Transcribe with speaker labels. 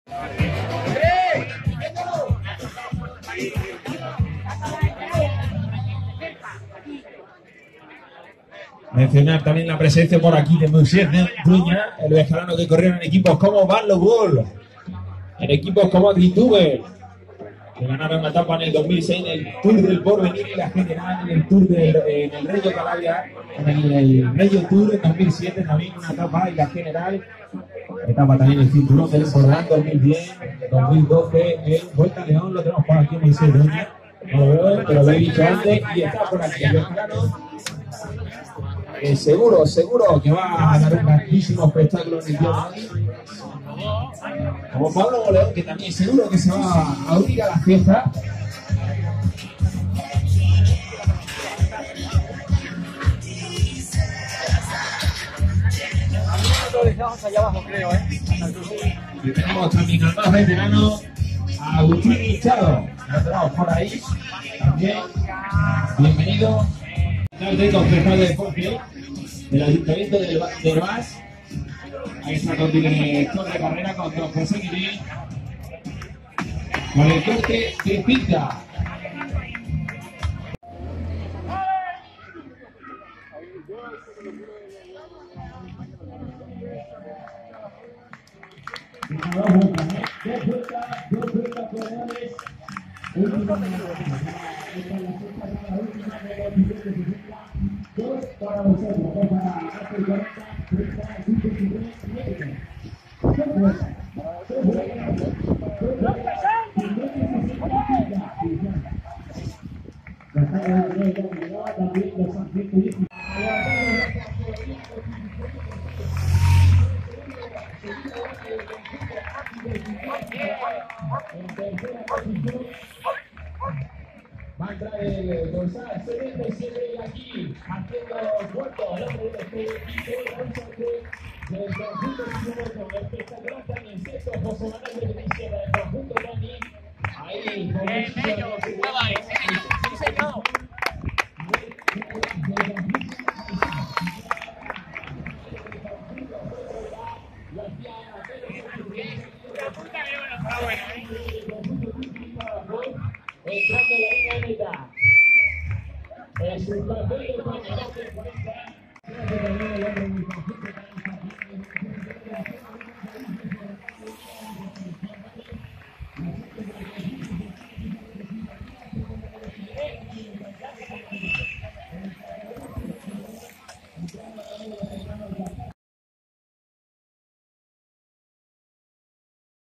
Speaker 1: Mencionar también la presencia por aquí de Moisés Duña, el bejarano que corrieron en equipos como Barlow Bull, en equipos como Agrituber, que ganaron una etapa en el 2006 en el Tour del Porvenir y la general en el Tour en el Reggio Calabria, en el Reggio Tour en 2007 también una etapa y la general, etapa también el cinturón del Bordán 2010, 2012 en Vuelta a León, lo tenemos por aquí Moisés Duña, no lo veo, pero lo he dicho antes y está por aquí el bejarano. Seguro que va a dar un grandísimo espectáculo en el día de hoy. Como Pablo Boleón, que también seguro que se va a unir a la fiesta.
Speaker 2: Lo dejamos allá abajo, creo,
Speaker 1: Y tenemos también al más veterano, a Agustín Hinchado. Lo tenemos por ahí. También. Bienvenido. De concejal de deporte del Ayuntamiento del Vaz. Ahí está con el director de carrera, con don José Guillén, con el corte que pinta. Dos vueltas corredores. Dos para vosotros, dos para hacer 40, 30, 53, va a entrar el dorsal 77 y aquí haciendo cuarto el hombre de del conjunto de espectacular también sexto José Manuel de Benicio del conjunto Dani ahí con sí señor. Entrando en la línea de meta. Es un papel de 40.